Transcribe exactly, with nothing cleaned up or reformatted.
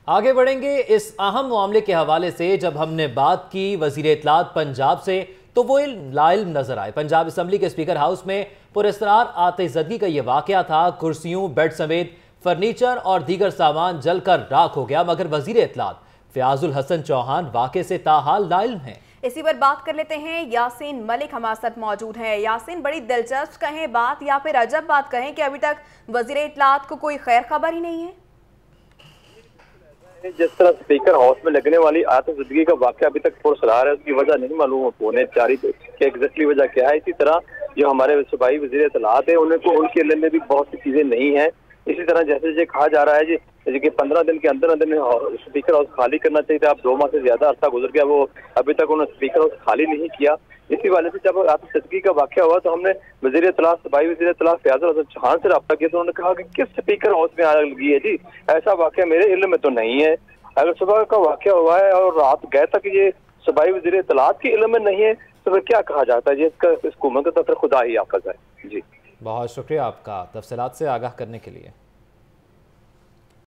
आगे बढ़ेंगे इस अहम मामले के हवाले से। जब हमने बात की वजीर इत्तलात पंजाब से तो वो लाइल्म नजर आए। पंजाब असम्बली के स्पीकर हाउस में पुरस्कार आतिशदगी का यह वाकया था। कुर्सियों, बेड समेत फर्नीचर और दीगर सामान जलकर राख हो गया, मगर वजीर इत्तलात फयाजुल हसन चौहान वाकये से ताहाल लाइल्म हैं। इसी पर बात कर लेते हैं। यासीन मलिक हमारे साथ मौजूद हैं। यासीन, बड़ी दिलचस्प कहें बात या फिर अजब बात कहें कि अभी तक वजीर इत्तलात को कोई खैर खबर ही नहीं है। जिस तरह स्पीकर हाउस में लगने वाली आतिशदगी का वाकया अभी तक पुरसरार है, उसकी वजह नहीं मालूम होने जा रही कि एग्जैक्टली वजह क्या है। इसी तरह जो हमारे सूबाई वजीर इत्तलात है, उनको उनके इल्म में भी बहुत सी चीजें नहीं है। इसी तरह जैसे जैसे कहा जा रहा है जी कि पंद्रह दिन के अंदर अंदर स्पीकर हाउस खाली करना चाहिए था। अब दो माह से ज्यादा अरसा गुजर गया, वो अभी तक उन्होंने स्पीकर हाउस खाली नहीं किया। इसी वाले से जब आतिशदगी का वाकया हुआ तो हमने वजीर इत्तलात सूबाई वजीर इत्तलात फयाजुल हसन चौहान से रब्ता किया तो उन्होंने कहा कि किस स्पीकर हाउस में आग लगी है जी, ऐसा वाकया मेरे इल्म में तो नहीं है। अगर सुबह का वाकया हुआ है और रात गए तक ये सूबाई वजीर इत्तलात के इल्म में नहीं है तो फिर क्या कहा जाता है जी, इसका इस हुकूमत का तो फिर खुदा ही हाफिज है जी। बहुत शुक्रिया आपका तफसीलात से आगाह करने के लिए।